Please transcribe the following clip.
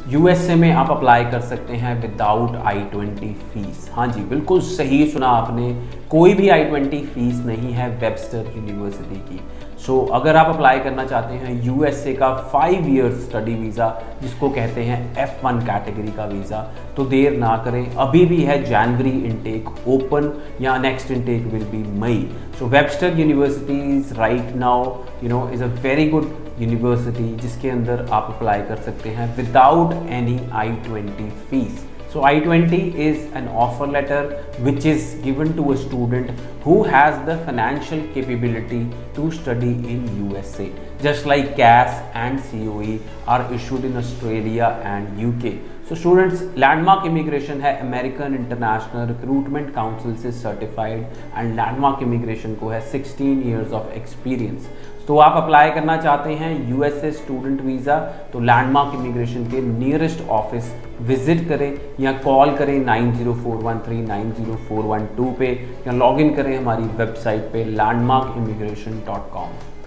USA में आप apply कर सकते हैं विदाउट I-20 फीस। हाँ जी, बिल्कुल सही सुना आपने, कोई भी I-20 फीस नहीं है वेबस्टर यूनिवर्सिटी की। सो अगर आप अप्लाई करना चाहते हैं यूएसए का 5 ईयर्स स्टडी वीज़ा, जिसको कहते हैं F1 कैटेगरी का वीज़ा, तो देर ना करें, अभी भी है जनवरी इनटेक ओपन, या next intake will be May. So Webster universities right now is a very good university जिसके अंदर आप अप्लाई कर सकते हैं without any I-20 fees. So I-20 is an offer letter which is given to a student who has the financial capability to study in USA, just like CAS and COE are issued in Australia and UK. So students, landmark immigration है American international recruitment council से certified, and landmark immigration को है 16 years of experience. तो आप apply करना चाहते हैं USA student visa, तो लैंडमार्क इमिग्रेशन के नियरेस्ट ऑफिस विजिट करें या कॉल करें 9041390412 पे, या लॉगिन करें हमारी वेबसाइट पे landmarkimmigration.com।